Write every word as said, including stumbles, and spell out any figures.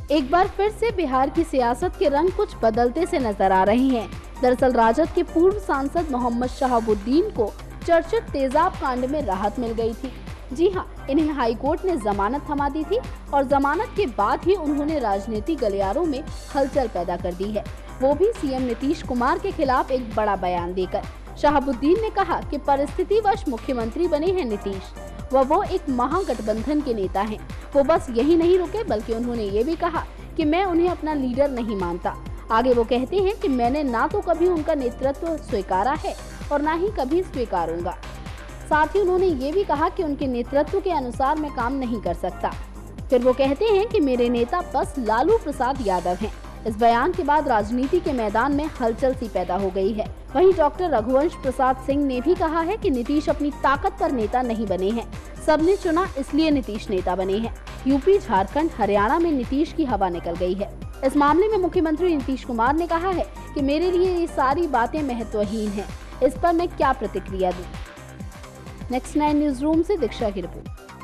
एक बार फिर से बिहार की सियासत के रंग कुछ बदलते से नजर आ रहे हैं। दरअसल राजद के पूर्व सांसद मोहम्मद शहाबुद्दीन को चर्चित तेजाब कांड में राहत मिल गई थी। जी हां, इन्हें हाईकोर्ट ने जमानत थमा दी थी और जमानत के बाद ही उन्होंने राजनीतिक गलियारों में हलचल पैदा कर दी है, वो भी सीएम नीतीश कुमार के खिलाफ एक बड़ा बयान देकर। शहाबुद्दीन ने कहा कि परिस्थितिवश मुख्यमंत्री बने हैं नीतीश, वह वो एक महागठबंधन के नेता हैं। वो बस यही नहीं रुके, बल्कि उन्होंने ये भी कहा कि मैं उन्हें अपना लीडर नहीं मानता। आगे वो कहते हैं कि मैंने ना तो कभी उनका नेतृत्व स्वीकारा है और ना ही कभी स्वीकारूंगा। साथ ही उन्होंने ये भी कहा कि उनके नेतृत्व के अनुसार मैं काम नहीं कर सकता। फिर वो कहते हैं कि मेरे नेता बस लालू प्रसाद यादव हैं। इस बयान के बाद राजनीति के मैदान में हलचल सी पैदा हो गई है। वहीं डॉक्टर रघुवंश प्रसाद सिंह ने भी कहा है कि नीतीश अपनी ताकत पर नेता नहीं बने हैं, सबने चुना इसलिए नीतीश नेता बने हैं। यूपी, झारखंड, हरियाणा में नीतीश की हवा निकल गई है। इस मामले में मुख्यमंत्री नीतीश कुमार ने कहा है कि मेरे लिए ये सारी बातें महत्वहीन हैं, इस पर मैं क्या प्रतिक्रिया दूं। नेक्स्ट नाइन न्यूज रूम से दीक्षा की रिपोर्ट।